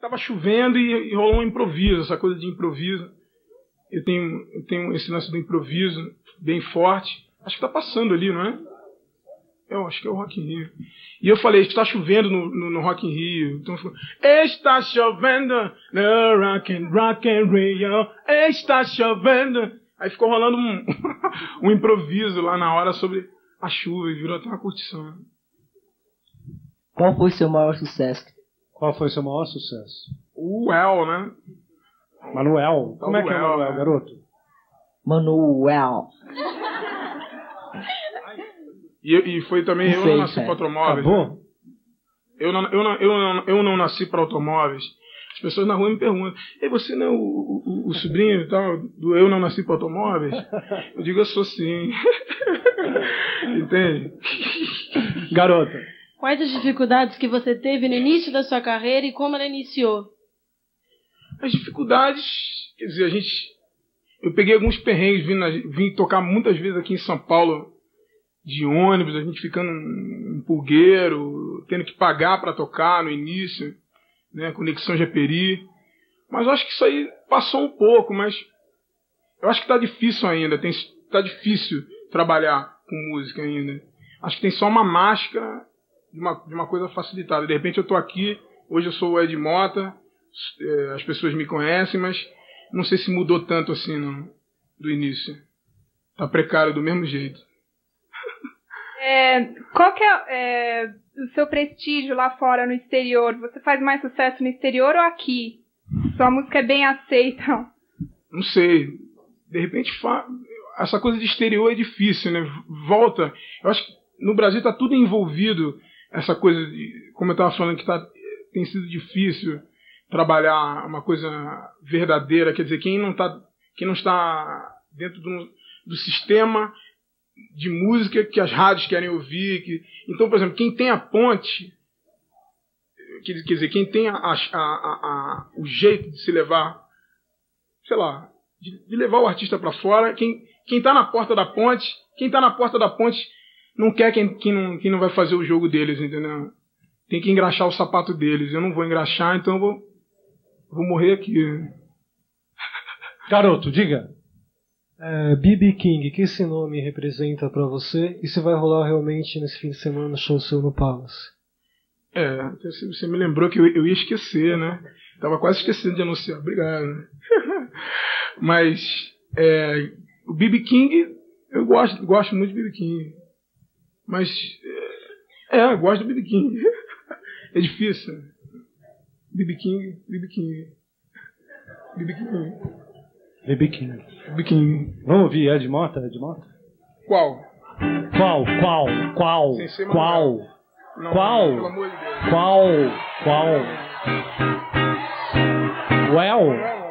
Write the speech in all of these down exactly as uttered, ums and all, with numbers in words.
tava chovendo e, e rolou um improviso, essa coisa de improviso. Eu tenho, eu tenho esse lance do improviso bem forte. Acho que tá passando ali, não é? Eu acho que é o Rock in Rio. E eu falei, está chovendo no, no, no Rock in Rio. Então, está chovendo no Rock in, Rock in Rio. Está chovendo. Aí ficou rolando um, um improviso lá na hora sobre a chuva e virou até uma curtição. Qual foi seu maior sucesso? Qual foi seu maior sucesso? O El, né? Manuel? Como é que é o Manuel, garoto? Manuel. E, e foi também, eu não nasci para automóveis. Né? Eu, não, eu, não, eu, não, eu não nasci para automóveis. As pessoas na rua me perguntam, e você não é o, o, o sobrinho e tal, do Eu Não Nasci para Automóveis? Eu digo, eu sou sim. Entende? Garota. Quais as dificuldades que você teve no início da sua carreira e como ela iniciou? As dificuldades, quer dizer, a gente... Eu peguei alguns perrengues, vim, na, vim tocar muitas vezes aqui em São Paulo, de ônibus, a gente ficando em pulgueiro, tendo que pagar para tocar no início, né, Conexão Japeri. Mas eu acho que isso aí passou um pouco, mas eu acho que está difícil ainda, está difícil trabalhar com música ainda. Acho que tem só uma máscara de uma, de uma coisa facilitada. De repente eu estou aqui, hoje eu sou o Ed Mota, as pessoas me conhecem, mas não sei se mudou tanto assim não, do início. Tá precário do mesmo jeito. É, qual que é, é o seu prestígio lá fora, no exterior? Você faz mais sucesso no exterior ou aqui? Sua música é bem aceita? Não sei. De repente, fa... essa coisa de exterior é difícil, né? Volta. Eu acho que no Brasil está tudo envolvido. Essa coisa, de, como eu estava falando, que tá, tem sido difícil trabalhar uma coisa verdadeira. Quer dizer, quem não, tá, quem não está dentro do, do sistema de música que as rádios querem ouvir. Que... Então, por exemplo, quem tem a ponte, quer dizer, quem tem a, a, a, a, o jeito de se levar, sei lá, de, de levar o artista para fora, quem está na porta da ponte, quem está na porta da ponte não quer quem, quem, não, quem não vai fazer o jogo deles, entendeu? Tem que engraxar o sapato deles. Eu não vou engraxar, então eu vou, vou morrer aqui. Garoto, diga. É, B B King, que esse nome representa pra você? E se vai rolar realmente nesse fim de semana show seu no Palace? É, você me lembrou que eu, eu ia esquecer, né? Tava quase esquecendo de anunciar. Obrigado. Mas é, o B B King, eu gosto, gosto muito de B B King. Mas é, é eu gosto do B B King. É difícil. B B King, B B King. B B King. B B King. B B King. Vamos ouvir Ed Mota? Ed Mota? Qual? Qual? Qual? Qual? Qual? Não, Qual? pelo amor de Deus. Qual? Qual? Well?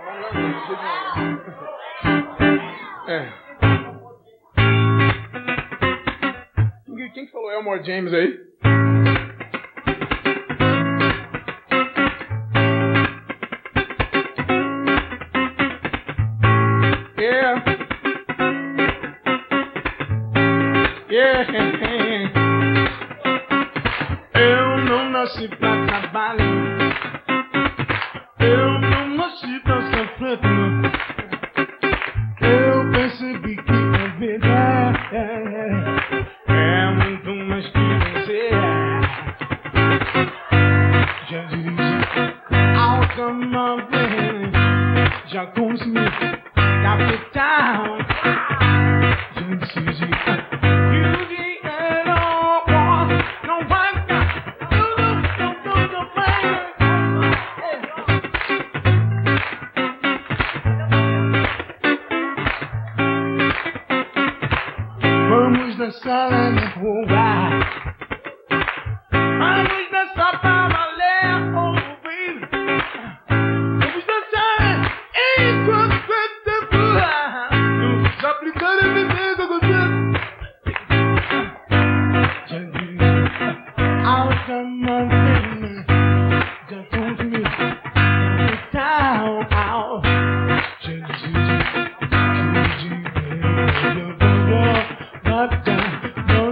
É. Quem que falou Elmore James aí? Yeah. Yeah. Eu não nasci pra trabalhar. Eu não nasci pra ser preto. Eu percebi que a vida é muito mais que você. Já dirigi automóvel, já consumi capital. Já decidi que o dinheiro não vai ficar tudo, tudo, tudo bem. Vamos dançar na rua. Vamos dançar pra valer, oh baby. Vamos dançar enquanto você voa. Vamos aplicar a bebida com você. Já disse, automóvel, já consumi capital. Já disse, que o dinheiro não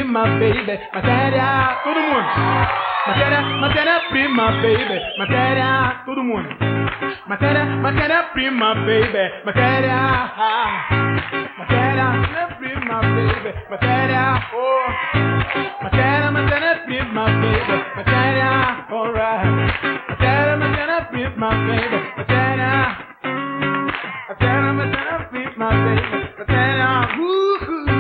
matéria-prima, baby, matéria, todo mundo. Matéria, matéria-prima, baby, matéria, todo mundo. Matéria, matéria-prima, baby, matéria, matéria, matéria-prima, baby, matéria, oh. Matéria, matéria-prima, baby, matéria, alright. Matéria, matéria-prima, baby, matéria. Matéria, matéria-prima, baby, matéria, uh-huh.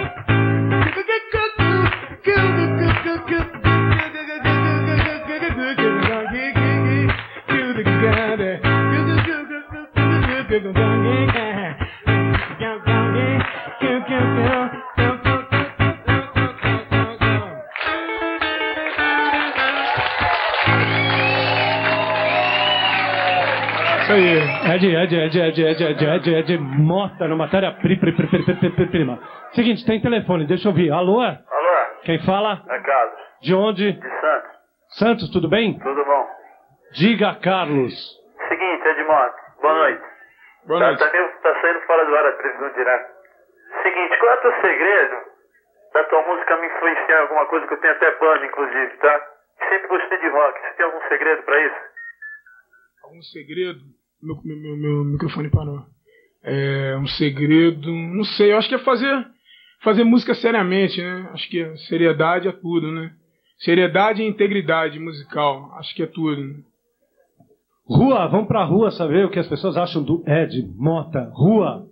Ed, Ed, Ed, Ed, Ed, Ed, Ed, Ed, Mota no matéria-prima. Seguinte, tem telefone, deixa eu ouvir. Alô? Alô? Quem fala? É Carlos. De onde? De Santos. Santos, tudo bem? Tudo bom. Diga, Carlos. Seguinte, Edmota, boa noite. Boa tá, noite. Tá, meio, tá saindo fora do ar a previsão direta. Seguinte, qual é o teu segredo da tua música me influenciar em alguma coisa que eu tenho até banda, inclusive, tá? Sempre gostei de rock. Você tem algum segredo pra isso? Algum segredo? Meu, meu, meu microfone parou. É um segredo, não sei, eu acho que é fazer, fazer música seriamente, né? Acho que a seriedade é tudo, né? Seriedade e integridade musical, acho que é tudo. Né? Rua, vamos pra rua saber o que as pessoas acham do Ed Mota. Rua.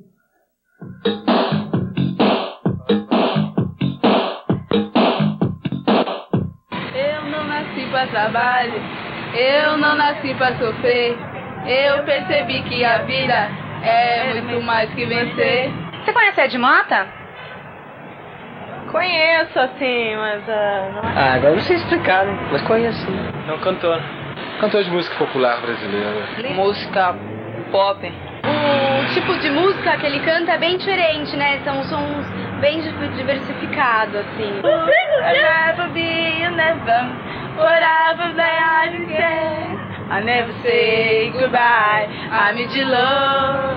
Eu não nasci pra trabalho, eu não nasci pra sofrer. Eu percebi que a vida é muito mais que vencer. Você conhece Ed Mota? Conheço, assim, mas... Uh, não... Ah, agora não sei explicar, né? Mas conheço, sim. É um cantor. Cantor de música popular brasileira. Música pop. O tipo de música que ele canta é bem diferente, né? São sons bem diversificados, assim. I never be, you never, whatever that I can. I never say goodbye, I need your love.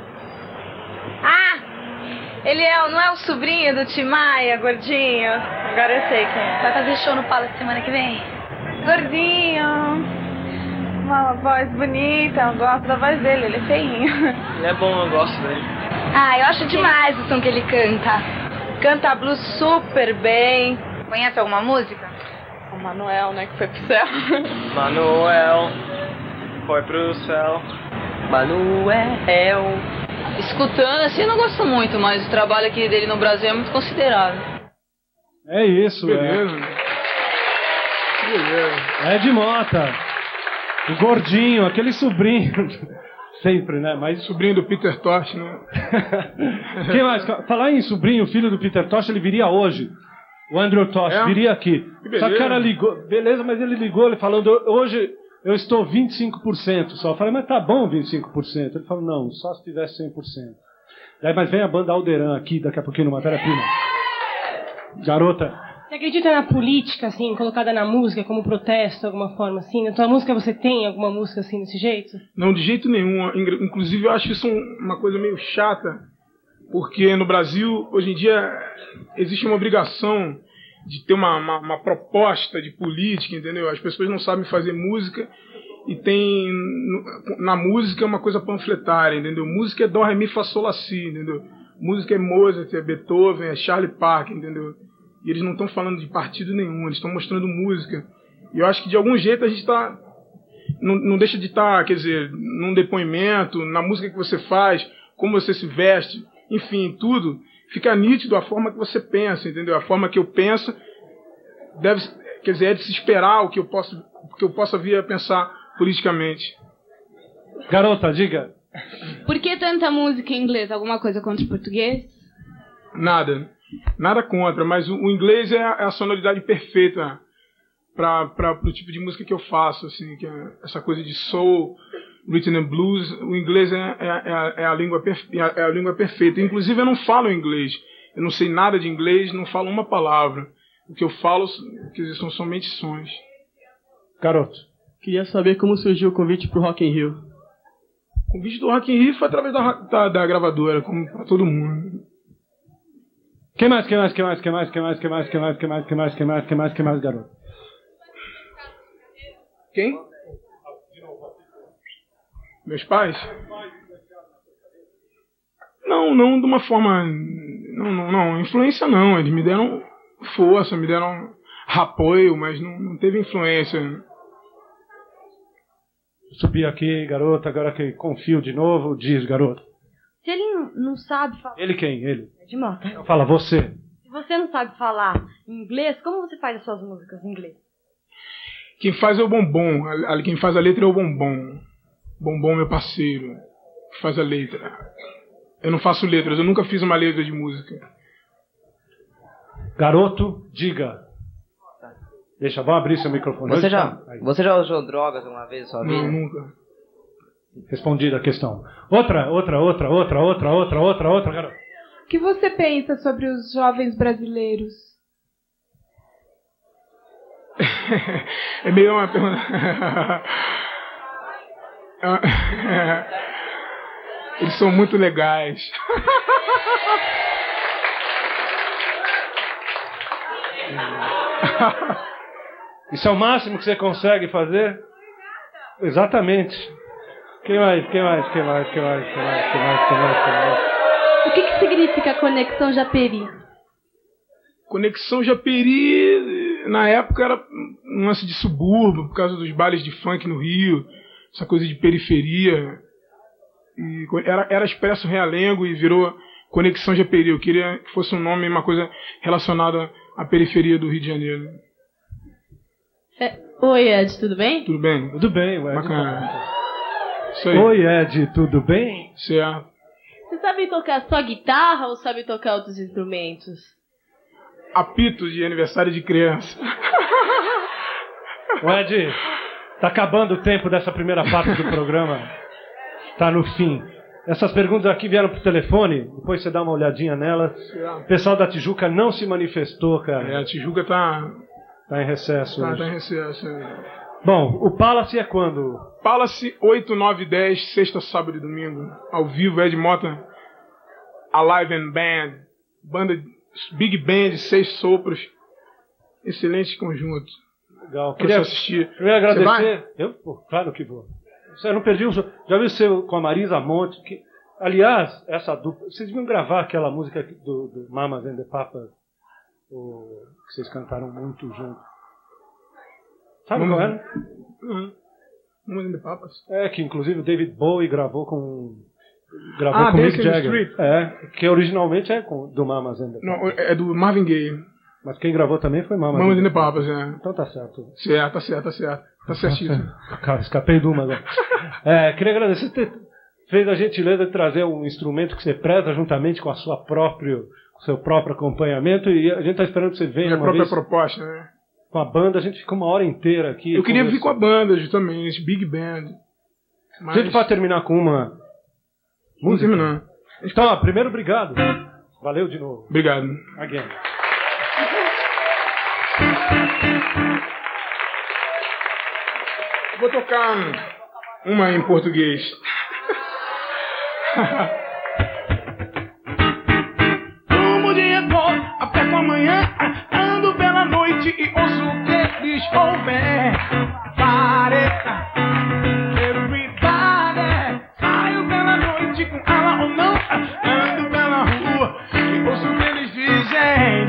Ah! Ele é, não é o sobrinho do Tim Maia, gordinho? Agora eu sei quem é. Vai fazer show no Palace semana que vem? Gordinho, uma voz bonita, eu gosto da voz dele, ele é feinho. Ele é bom, eu gosto dele. Ah, eu acho demais o som que ele canta. Canta blues super bem. Conhece alguma música? O Manuel, né, que foi pro céu. Manuel foi pro céu. Manuel. Escutando, assim, eu não gosto muito, mas o trabalho aqui dele no Brasil é muito considerável. É isso, Beleza. é. Beleza. Ed Mota. O gordinho, aquele sobrinho. Sempre, né? Mas... Sobrinho do Peter Tosh, né? Quem mais? Falar em sobrinho, filho do Peter Tosh, ele viria hoje. O Andrew Tosh É? viria aqui. Que Só que o cara beleza. ligou. Beleza, mas ele ligou, ele falando, hoje eu estou vinte e cinco por cento só. Eu falei, mas tá bom vinte e cinco por cento. Ele falou, não, só se tivesse cem por cento. Daí, mas vem a banda Alderan aqui, daqui a pouquinho, no Matéria-Prima. Garota. Você acredita na política, assim, colocada na música como protesto, de alguma forma, assim? Na tua música você tem alguma música assim, desse jeito? Não, de jeito nenhum. Inclusive, eu acho isso uma coisa meio chata, porque no Brasil, hoje em dia, existe uma obrigação de ter uma, uma, uma proposta de política, entendeu? As pessoas não sabem fazer música e tem na música uma coisa panfletária, entendeu? Música é Dó, Ré, Mi, Fá, Sol, Lá, Si, entendeu? Música é Mozart, é Beethoven, é Charlie Parker, entendeu? E eles não estão falando de partido nenhum, eles estão mostrando música. E eu acho que de algum jeito a gente está... Não, não deixa de estar, quer dizer, num depoimento, na música que você faz, como você se veste, enfim, tudo, fica nítido a forma que você pensa, entendeu? A forma que eu penso deve, quer dizer, é de se esperar o que eu posso, o que eu possa vir a pensar politicamente. Garota, diga. Por que tanta música em inglês? Alguma coisa contra o português? Nada. Nada contra, mas o, o inglês é a, é a sonoridade perfeita para o tipo de música que eu faço, assim, que é essa coisa de soul, rhythm and blues. O inglês é, é, é, a, é, a língua perfe, é, a, é a língua perfeita. Inclusive, eu não falo inglês. Eu não sei nada de inglês, não falo uma palavra. O que eu falo, quer dizer, são somente sons. Garoto. Queria saber como surgiu o convite pro Rock in Rio. O convite do Rock in Rio foi através da, da, da gravadora, como para todo mundo. Quem mais, quem mais, quem mais, quem mais, quem mais, quem mais, quem mais, quem mais, quem mais, quem mais, quem mais, quem mais, garoto? Quem? Meus pais? Não, não de uma forma... Não, não, não, influência não. Eles me deram força, me deram apoio, mas não, não teve influência. Subi aqui, garoto, agora que confio de novo, diz, garoto. Se ele não, não sabe falar... Ele quem? Ele? É de moto. Então fala, você. Se você não sabe falar inglês, como você faz as suas músicas em inglês? Quem faz é o Bombom. A, a, quem faz a letra é o Bombom. Bombom, meu parceiro, que faz a letra. Eu não faço letras, eu nunca fiz uma letra de música. Garoto, diga. Deixa, vamos abrir seu microfone. Você já, você já usou drogas alguma vez na sua vida? Não, nunca. Respondida a questão. Outra, outra, outra, outra, outra, outra, outra, outra, garoto. O que você pensa sobre os jovens brasileiros? É meio uma pergunta... Eles são muito legais. Isso é o máximo que você consegue fazer? Exatamente. Quem mais? Quem mais? Quem mais? Quem mais? Quem mais? Quem mais? Quem mais? Quem mais? O que, que significa Conexão Japeri? Conexão Japeri, na época, era um lance de subúrbio, por causa dos bailes de funk no Rio, essa coisa de periferia. E era, era Expresso Realengo e virou Conexão Japeri. Eu queria que fosse um nome, uma coisa relacionada à periferia do Rio de Janeiro. É, oi, Ed, tudo bem? Tudo bem? Tudo bem, Ed. Bacana. Isso aí. Oi, Ed, tudo bem? Certo. Você sabe tocar só guitarra ou sabe tocar outros instrumentos? Apito de aniversário de criança. O Ed, tá acabando o tempo dessa primeira parte do programa. Tá no fim. Essas perguntas aqui vieram pro telefone, depois você dá uma olhadinha nelas. O pessoal da Tijuca não se manifestou, cara. É, a Tijuca tá... Tá em recesso Tá, hoje. tá em recesso. É. Bom, o Palace é quando? Palace, oito, nove e dez, sexta, sábado e domingo. Ao vivo, Ed Mota, Alive and Band. Banda, Big Band, seis sopros. Excelente conjunto. Legal. Queria assistir. Queria agradecer. Você vai? Eu? Pô, claro que vou. Você não perdi o jogo. Já viu você com a Marisa Monte? Que, aliás, essa dupla. Vocês deviam gravar aquela música do, do Mamas and the Papas, o, que vocês cantaram muito junto. Sabe qual era? Uhum. Mamas and the Papas? É, que inclusive o David Bowie gravou com. Gravou ah, com Mick Dancing in the Jagger. Street. É, que originalmente é com, do Mamas and the Papas. Não, é do Marvin Gaye. Mas quem gravou também foi Mamas, Mamas and the Papas, é. Então tá certo. Certo, tá certo, tá certo. Tá certíssimo. Cara, escapei de uma agora. É, queria agradecer por ter feito a gentileza de trazer um instrumento que você preza juntamente com a sua próprio, com seu próprio acompanhamento, e a gente está esperando que você venha Minha uma própria vez proposta, né? com a banda. A gente fica uma hora inteira aqui. Eu queria vir com a banda, justamente, Big Band. Mas... A gente pode terminar com uma Vamos música? terminar. Então, ó, primeiro, obrigado. Valeu de novo. Obrigado. Again. Vou tocar uma em português. Como o dia todo, a pé com a manhã, ando pela noite e ouço o que diz houver. Pareta, everybody. Saio pela noite com ela ou não, ando pela rua e ouço o que eles dizem.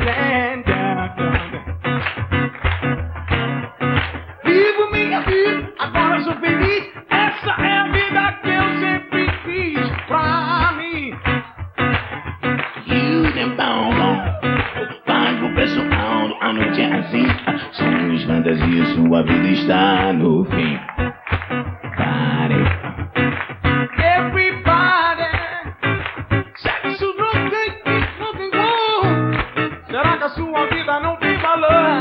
Vivo minha vida, agora sou feliz. Essa é a vida que eu sempre quis pra mim. E o tempão faz o pessoal, a noite é assim. Sonhos, fantasias, sua vida está no fim. Pare. Everybody. Sexo, droga e rock and roll. Será que a sua vida não tem valor?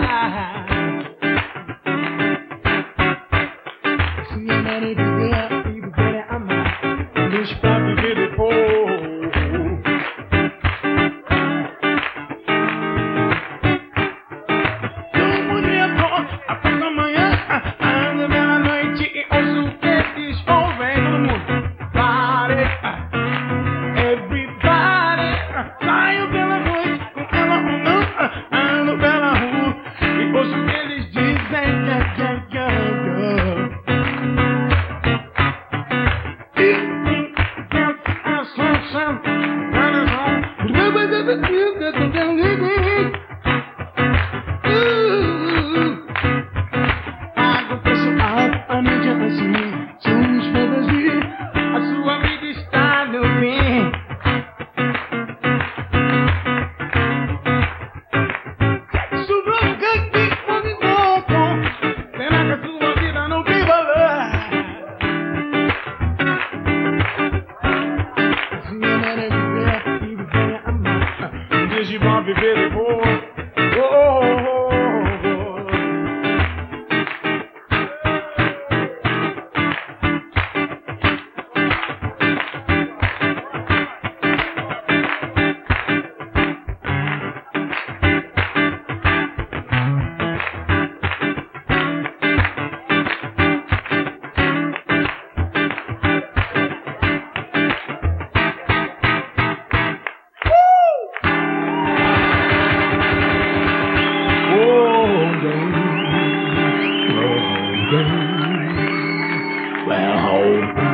Pra viver depois. Como dia todo, até da manhã, anda pela noite viver de boa. Oh, oh, oh, oh. Well,